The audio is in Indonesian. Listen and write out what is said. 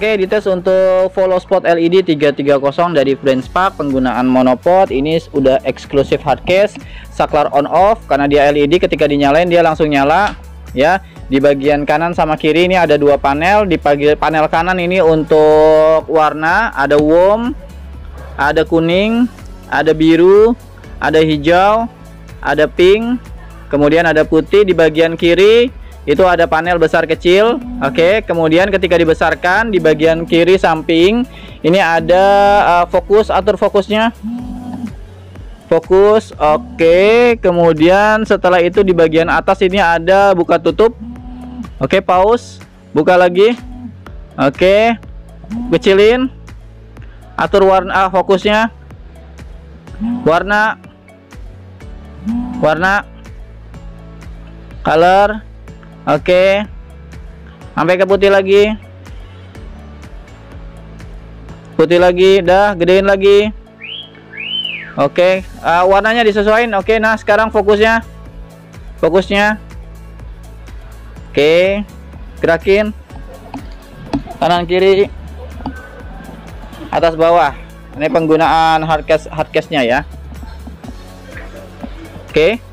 Oke, dites untuk follow spot LED 330 dari brand Spark, penggunaan monopod. Ini udah eksklusif hardcase, saklar on off karena dia LED, ketika dinyalain dia langsung nyala ya. Di bagian kanan sama kiri ini ada dua panel. Di panel kanan ini untuk warna, ada warm, ada kuning, ada biru, ada hijau, ada pink, kemudian ada putih. Di bagian kiri itu ada panel besar kecil. Oke, kemudian ketika dibesarkan di bagian kiri samping ini ada fokus, atur fokusnya, fokus. Oke, kemudian setelah itu di bagian atas ini ada buka tutup. Oke, pause, buka lagi. Oke, kecilin, atur warna, fokusnya, warna, color. Oke, sampai ke putih lagi, dah gedein lagi. Oke, warnanya disesuaikan. Oke, nah sekarang fokusnya, oke, gerakin kanan kiri, atas bawah. Ini penggunaan hardcase nya ya. Oke.